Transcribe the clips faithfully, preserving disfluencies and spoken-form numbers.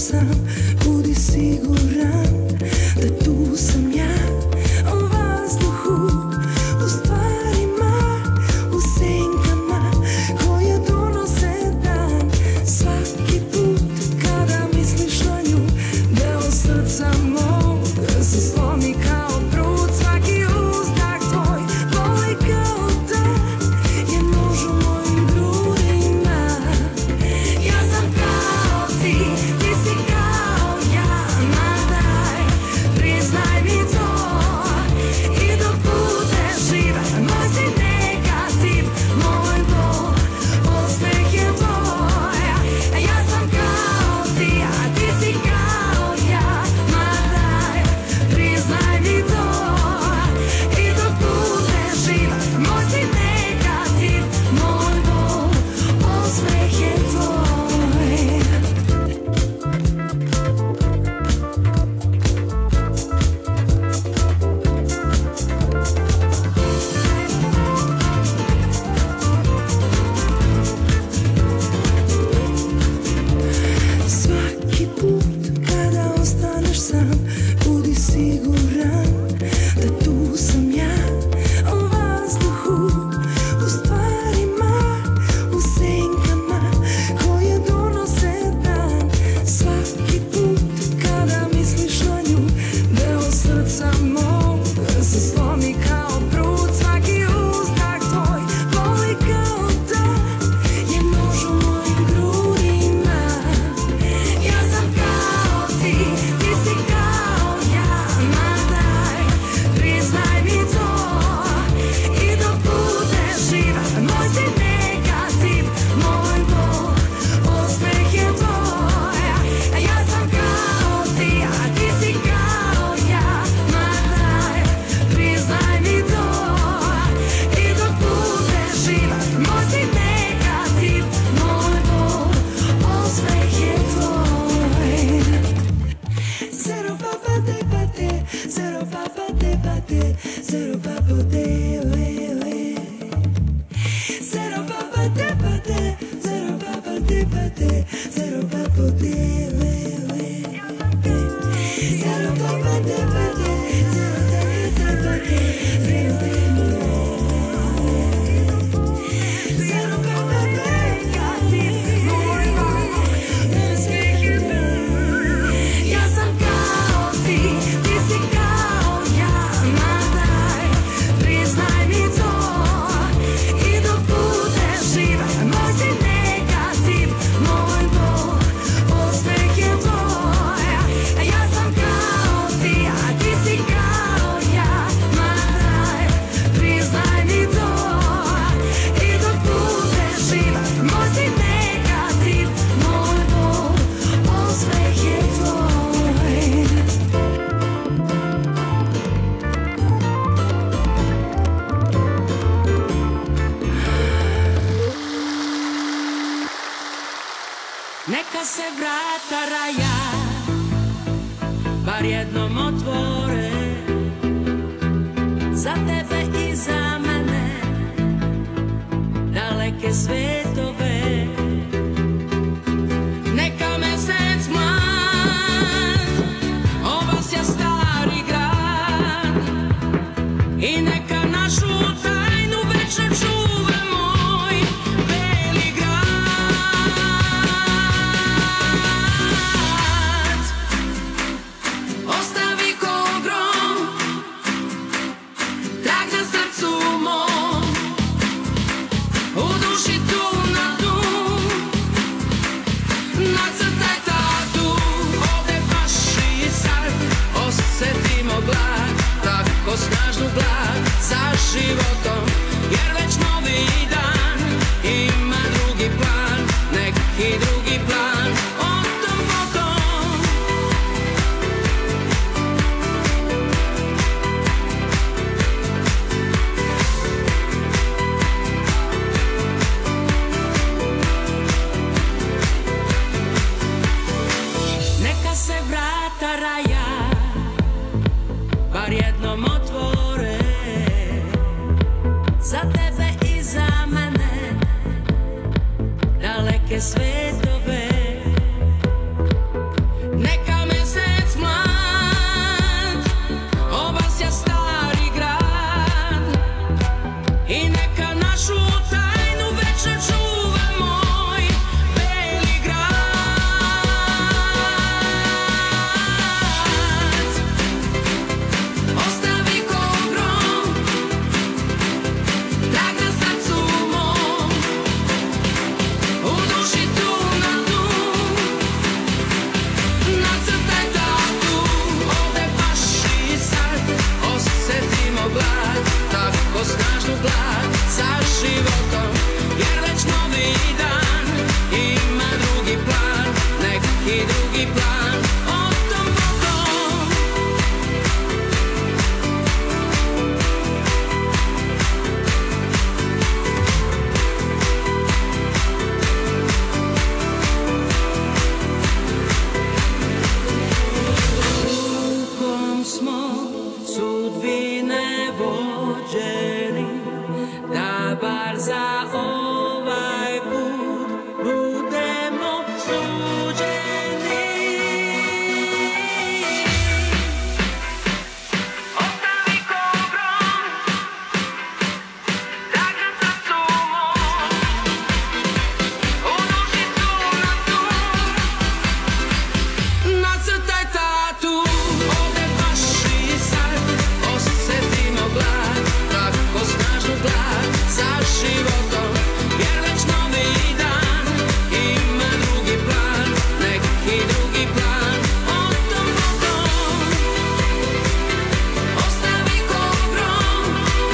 Neka se vrata raja bar jednom otvore, za tebe i za mene, daleke svetove. Neka mesec mlad obasja stari grad i neka našu tajnu večno čuva moj beli grad. Ostavi ko grom trag na srcu mom, u duši tu na dnu nacrtaj tatu. Ovde baš i sad osetimo glad, tako snažnu glad za životom, jer već novi dan ima drugi plan, neki drugi plan, o tom potom. Neka se vrata raja bar jednom otvore, za tebe i za mene, daleke svetove. duši tu na tu. Nacrtaj tatu, ovde baš i sad. Osjetimo glad, tako snažnu glad za životom. Jer već novi dan ima drugi plan, neki drugi plan. O tom potom. Rukom smo sudbine vođeni, da bar za ovaj put budemo suđeni. Ostavi ko grom, da ga sa sumom, u duši tu na tu. Nacrtaj tatu, ovde baš i sad. Osjetimo glad, tako snažnu glad za životom. Jer već novi dan ima drugi plan, neki drugi plan. O tom potom. Ostavi ko grom,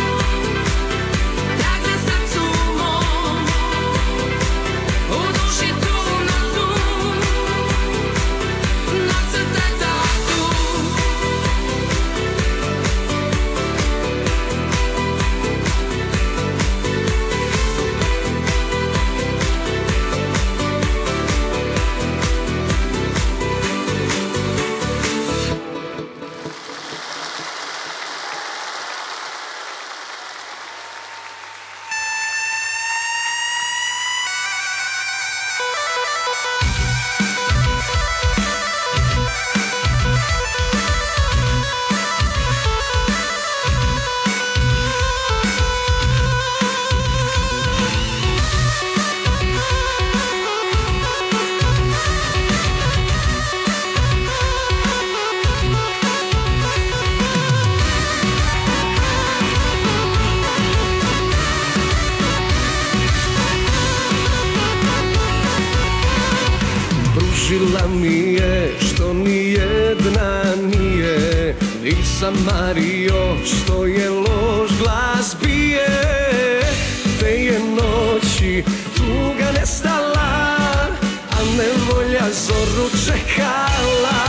da ga sa sumom, u duši tu na tu. Nacrtaj tatu. Pružila mi je što ni jedna nije, nisam mario što je loš glas bije. Te je noći tuga nestala, a nevolja zoru čekala.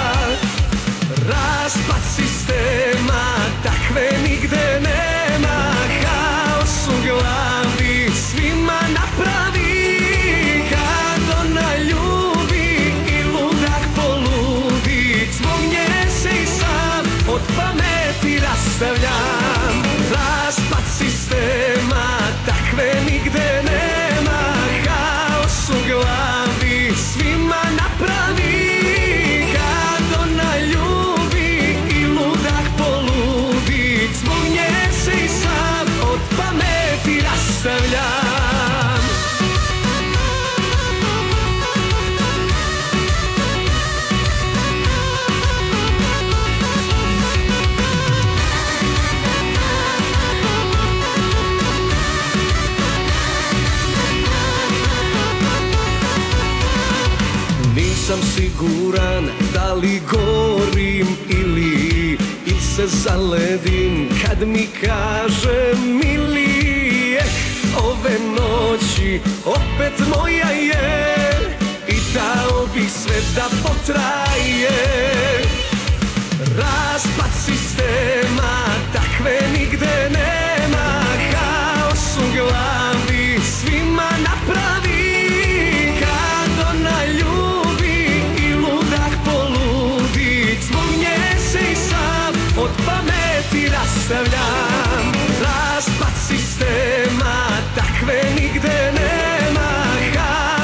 Raspad sistema, takve nigde nema, haos u glavi svima napravi. Kad ona ljubi i ludak poludi, zbog nje se i sam od pameti rastavljam. Raspad sistema, takve nigde nema, haos u glavi svima napravi. Kad ona ljubi i ludak poludi, zbog nje se i sam od pameti rastavljam. Nisam siguran da li gorim ili il se zaledim kad mi kaže mili. Eh, ove noći opet moja je i dao bih sve da potraje. Raspad sistema, takve nigde nema, haos u glavi svima napravi. Kad ona ljubi i ludak poludi, zbog nje se i sam od pameti rastavljam. Raspad sistema, takve nigde nema, haos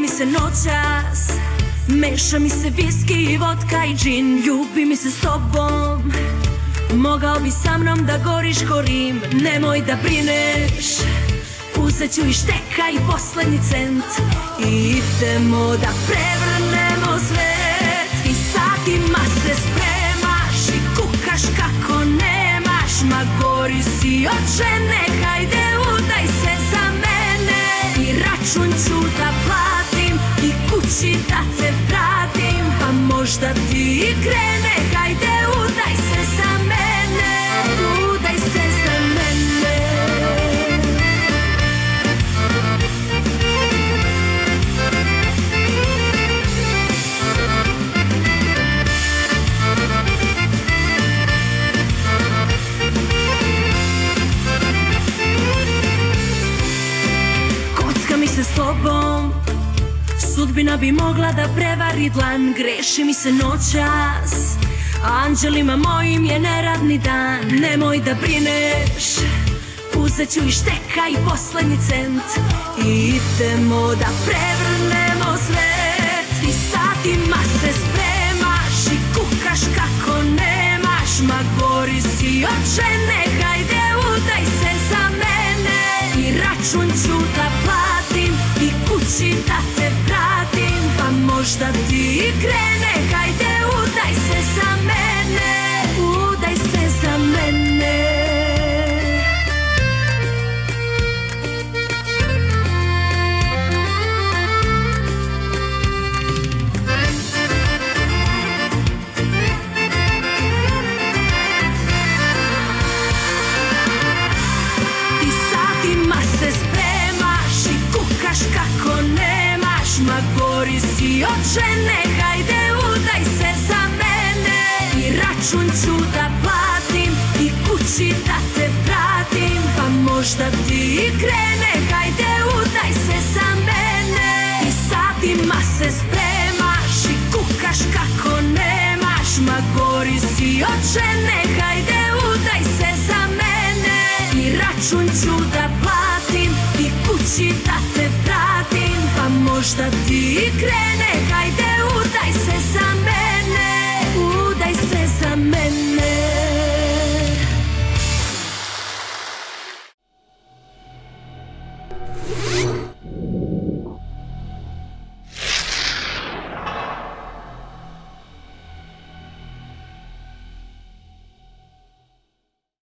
mi se noćas, meša mi se viski i vodka i džin. Ljubi mi se s tobom, mogao bi sa mnom da goriš ko Rim. Nemoj da brineš, uzet ću i šteka i poslednji cent i idemo da prevrnemo svet. I satima se spremaš i kukaš kako nemaš, ma gori si od žene, hajde udaj se za mene. I račun ću da platim i kući da te vratim, pa možda ti i krene, hajde udaj se za mene, udaj se za mene. Kocka mi se s tobom, sudbina bi mogla da prevari dlan. Greši mi se noćas, anđelima mojim je neradni dan. Nemoj da brineš, uzet ću i šteka i poslednji cent i idemo da prevrnemo svet. I satima se spremaš i kukaš kako nemaš, ma gori si od žene, hajde udaj se za mene. I račun ću da platim i kući da te vratim, pa možda ti i krene, hajde udaj se za mene, udaj se za mene. Ti satima se spremaš i kukaš kako nemaš, ma gori si od žene, hajde udaj se za mene. I račun ću da platim i kući da te vratim, pa možda ti i krene, hajde udaj se za mene. I satima se spremaš i kukaš kako nemaš, ma gori si od žene, hajde udaj se za mene. I račun ću da platim i kući da te vratim, pa možda ti i krene,